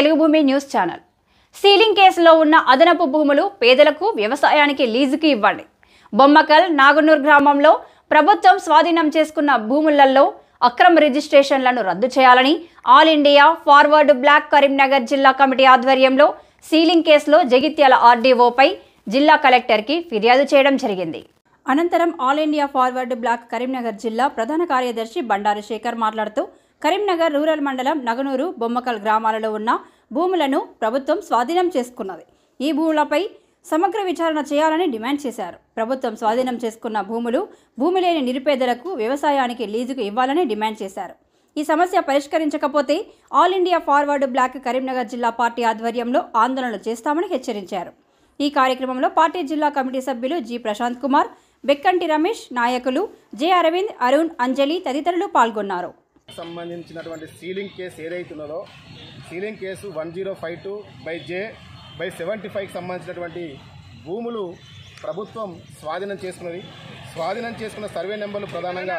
తెలుగు భూమి news channel. Ceiling కేసులో ఉన్న అదనపు భూములు పేదలకు వ్యవసాయానికి లీజుకి ఇవ్వండి. బొమ్మకల్ నాగనూర్ గ్రామంలో ప్రభుత్వం స్వాధీనం చేసుకున్న భూములలో అక్రమ రిజిస్ట్రేషన్లను రద్దు చేయాలని All India Forward Bloc Karimnagar జిల్లా కమిటీ ఆధ్వర్యంలో సీలింగ్ కేసులో జగిత్యాల ఆర్డీఓపై జిల్లా కలెక్టర్కి ఫిర్యాదు చేయడం జరిగింది. అనంతరం All India Forward Bloc Karimnagar జిల్లా ప్రధాన కార్యదర్శి బండారు శేఖర్ మాట్లాడుతూ కరీంనగర్ రూరల్ మండలం నగనూరు బొమ్మకల్ గ్రామాలలో ఉన్న భూములను ప్రభుత్వం స్వాధీనం చేసుకున్నది. ఈ భూములపై సమగ్ర విచారణ చేయాలని డిమాండ్ చేశారు. ప్రభుత్వం స్వాధీనం చేసుకున్న భూమి లేని నిరుపేదలకు వ్యవసాయానికి లీజుకు ఇవ్వాలని డిమాండ్ చేశారు. ఈ సమస్య పరిష్కరించకపోతే All India Forward Bloc Karimnagar జిల్లా పార్టీ ఆధ్వర్యంలో ఆందోళనలు చేస్తామని హెచ్చరించారు. ఈ కార్యక్రమంలో పార్టీ జిల్లా కమిటీ సభ్యులు జి ప్రశాంత్ కుమార్, బెక్కంటి రమేష్, నాయకులు జె అరవింద్, అరుణ్, అంజలి తదితరులు పాల్గొన్నారు. సంబంధించినటువంటి సీలింగ్ కేసు ఏదైతున్నదో సీలింగ్ కేసు 1052/J/75కి సంబంధించినటువంటి భూములు ప్రభుత్వం స్వాధీనం చేసుకున్నది. స్వాధీనం చేసుకున్న సర్వే నెంబర్లు ప్రధానంగా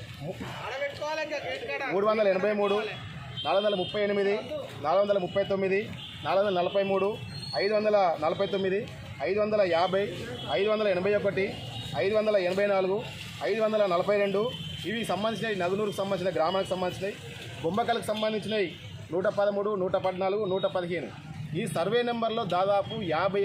383, 438, 439, 443, 549, 550, 581, 584, 542 ఇవి సంబంధించినవి. నగనూరుకు సంబంధించిన గ్రామానికి సంబంధించినవి, బొమ్మకలకు సంబంధించినవి 113, 114, 115. ఈ సర్వే నెంబర్లో దాదాపు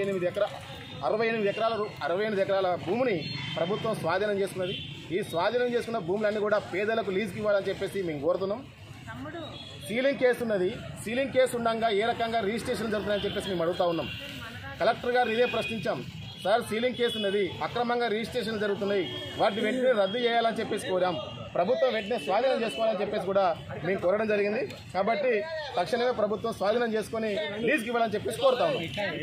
68 ఎకరాల భూమిని ప్రభుత్వం స్వాధీనం చేసుకున్నది. ఈ స్వాధీనం చేసుకున్న భూములన్నీ కూడా పేదలకు లీజుకి ఇవ్వాలని చెప్పేసి మేము కోరుతున్నాం. సీలింగ్ కేసు ఉన్నది. సీలింగ్ కేసు ఉండగా ఏ రకంగా రిజిస్ట్రేషన్ జరుగుతుందని చెప్పేసి మేము అడుగుతా ఉన్నాం. కలెక్టర్ గారు ఇదే ప్రశ్నించాం. సార్, సీలింగ్ కేసు ఉన్నది, అక్రమంగా రిజిస్ట్రేషన్ జరుగుతున్నాయి, వాటిని వెంటనే రద్దు చేయాలని చెప్పేసి కోరాం. ప్రభుత్వం వెంటనే స్వాధీనం చేసుకోవాలని చెప్పేసి కూడా మేము కోరడం జరిగింది. కాబట్టి తక్షణమే ప్రభుత్వం స్వాధీనం చేసుకొని లీజుకి ఇవ్వాలని చెప్పేసి కోరుతాము.